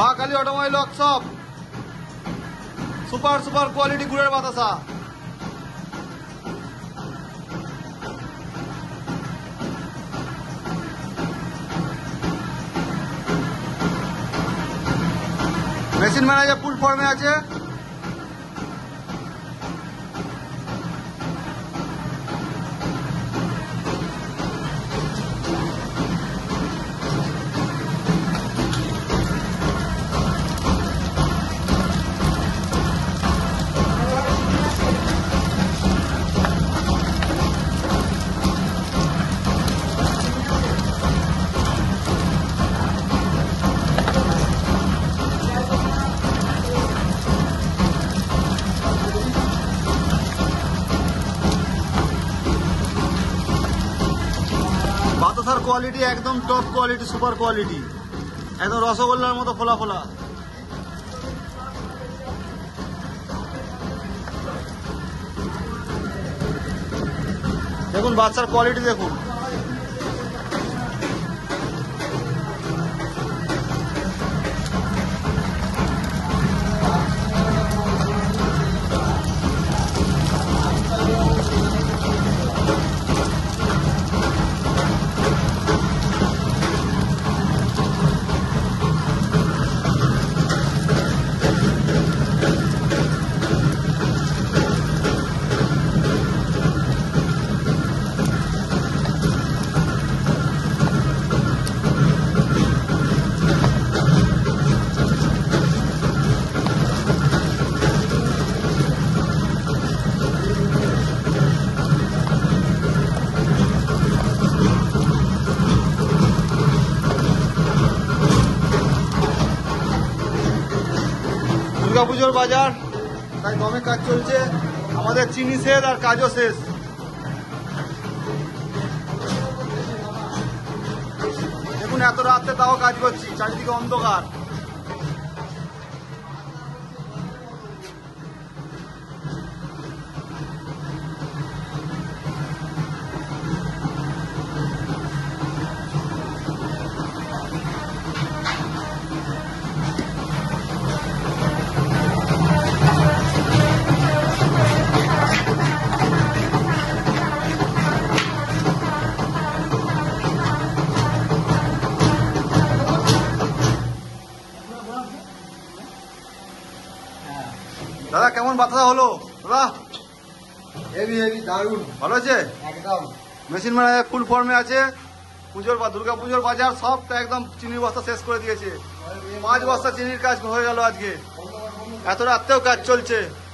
Mahakali automobile workshop super super quality गुड़ेर बातासा। Machine manager full ফর্মে আছে। বাতাসার কোয়ালিটি একদম টপ কোয়ালিটি, সুপার কোয়ালিটি, একদম রসগোল্লার মতো ফোলা ফোলা। দেখুন বাচ্চার কোয়ালিটি দেখুন। দুর্গাপুজোর বাজার, তাই দমে কাজ চলছে। আমাদের চিনি শেষ আর কাজও শেষ। দেখুন এত রাত্রে তাও কাজ করছি, চারিদিকে অন্ধকার। দাদা কেমন বাতাসা হলো? দাদা হেভি হেভি দারুণ, ভালো আছে একদম। মেশিন ম্যানেজার ফুল ফর্মে আছে। পুজোর বা দুর্গা পুজোর বাজার সব একদম চিনির বস্তা শেষ করে দিয়েছে। 5 বস্তা চিনির কাজ হয়ে গেল আজকে। এত রাত্রেও কাজ চলছে।